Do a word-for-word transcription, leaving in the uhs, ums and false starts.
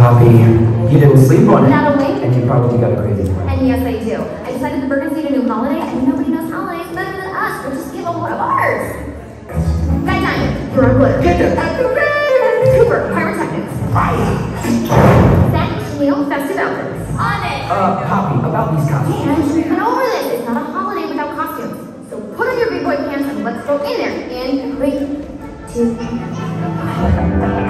Poppy, you didn't sleep on it. Not a wink. And you probably got a crazy plan. And yes, I do. I decided the burgers need a new holiday, and nobody knows holidays better than us. We'll just give them one of ours. Night time. You're on glitter. Get them. Cooper, pyrotechnics. Fire. Set, Neil, festive outfits. On it. Uh, Poppy, about these costumes. And get over this. It's not a holiday without costumes. So put on your big boy pants and let's go in there. In three, two, one.